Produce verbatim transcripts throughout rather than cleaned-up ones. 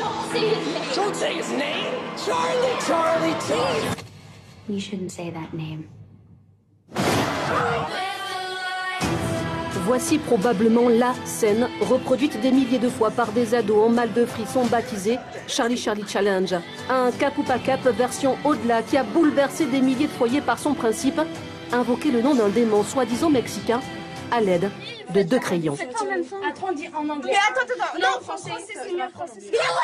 Don't say his name. Charlie, Charlie, Charlie. You shouldn't say that name. Voici probablement la scène, reproduite des milliers de fois par des ados en mal de frisson baptisée Charlie Charlie Challenge. Un cap ou pas cap version au-delà qui a bouleversé des milliers de foyers par son principe, invoquer le nom d'un démon soi-disant mexicain à l'aide de deux crayons. Attends, dis en anglais. Mais attends, attends, non, français, c'est mieux français.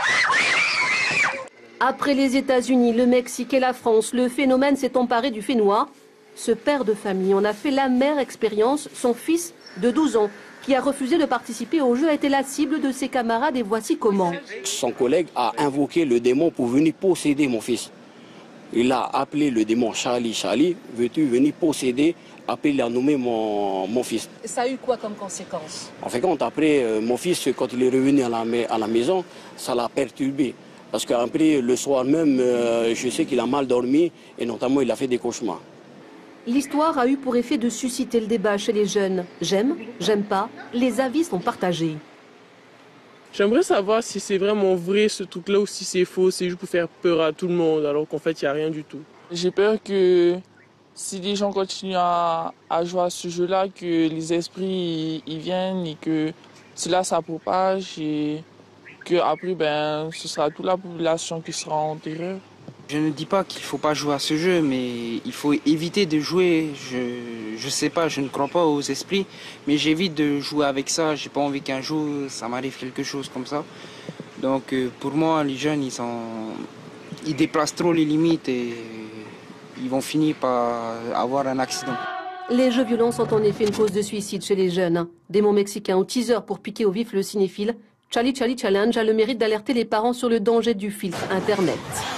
Après les États-Unis, le Mexique et la France, le phénomène s'est emparé du fait noir. Ce père de famille en a fait l'amère expérience. Son fils de douze ans, qui a refusé de participer au jeu, a été la cible de ses camarades et voici comment. Son collègue a invoqué le démon pour venir posséder mon fils. Il a appelé le démon Charlie, Charlie, veux-tu venir posséder, après il a nommé mon, mon fils. Ça a eu quoi comme conséquence? En fait, quand après, euh, mon fils, quand il est revenu à la, à la maison, ça l'a perturbé. Parce qu'après, le soir même, euh, je sais qu'il a mal dormi et notamment il a fait des cauchemars. L'histoire a eu pour effet de susciter le débat chez les jeunes. J'aime, j'aime pas, les avis sont partagés. J'aimerais savoir si c'est vraiment vrai ce truc-là ou si c'est faux, c'est juste pour faire peur à tout le monde alors qu'en fait il n'y a rien du tout. J'ai peur que si les gens continuent à, à jouer à ce jeu-là, que les esprits ils viennent et que cela ça propage et qu'après ben, ce sera toute la population qui sera en terreur. Je ne dis pas qu'il ne faut pas jouer à ce jeu, mais il faut éviter de jouer. Je ne sais pas, je ne crois pas aux esprits, mais j'évite de jouer avec ça. J'ai pas envie qu'un jour ça m'arrive quelque chose comme ça. Donc pour moi, les jeunes, ils, sont... ils déplacent trop les limites et ils vont finir par avoir un accident. Les jeux violents sont en effet une cause de suicide chez les jeunes. Démon mexicain ou teaser pour piquer au vif le cinéphile, Charlie Charlie Challenge a le mérite d'alerter les parents sur le danger du filtre Internet.